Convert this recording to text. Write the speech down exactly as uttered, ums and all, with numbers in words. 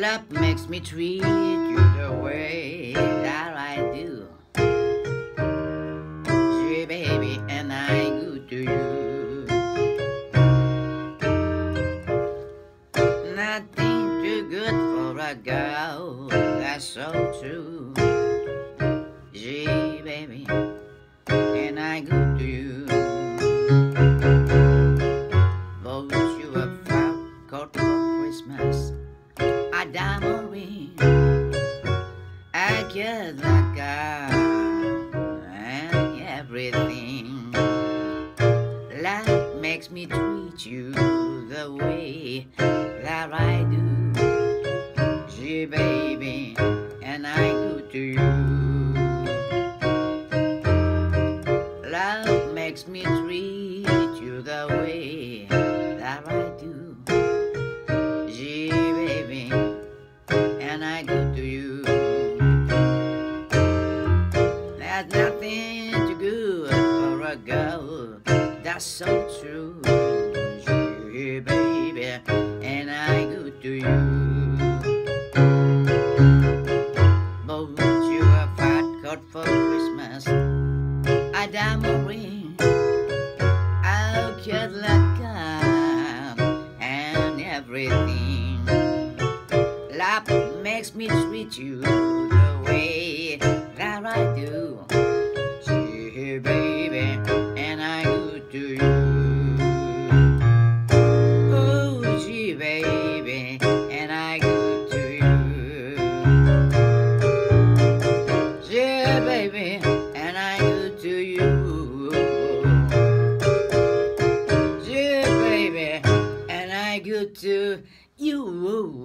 Love makes me treat you the way that I do. Gee, baby, and I good to you. Nothing too good for a girl, that's so true. Gee, baby, and I good to you. Bought you a fur coat for Christmas, a diamond ring, I get like a and everything. Love makes me treat you the way that I do. Gee, baby, and I good to you. Love makes me treat you the way that I do. Gee, baby, and I good to you. There's nothing too good for a girl, that's so true. Gee, baby, and I good to you. Bought you a fat coat for Christmas, a diamond ring, a Cadillac, and everything. Love makes me treat you the way that I do. Gee, baby, and I good to you. Oh, gee, baby, and I good to you. Gee, baby, and I good to you. Gee, baby, and I good to you.